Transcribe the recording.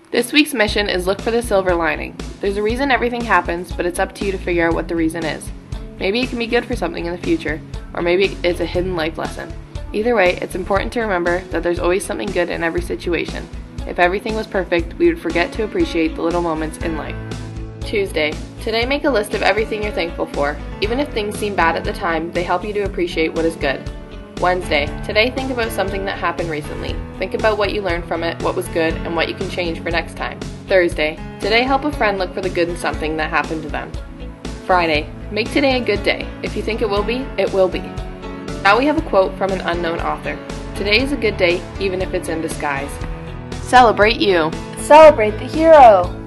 This week's mission is look for the silver lining. There's a reason everything happens, but it's up to you to figure out what the reason is. Maybe it can be good for something in the future, or maybe it's a hidden life lesson. Either way, it's important to remember that there's always something good in every situation. If everything was perfect, we would forget to appreciate the little moments in life. Tuesday. Today make a list of everything you're thankful for. Even if things seem bad at the time, they help you to appreciate what is good. Wednesday. Today think about something that happened recently. Think about what you learned from it, what was good, and what you can change for next time. Thursday. Today help a friend look for the good in something that happened to them. Friday. Make today a good day. If you think it will be, it will be. Now we have a quote from an unknown author. Today is a good day, even if it's in disguise. Celebrate you. Celebrate the hero.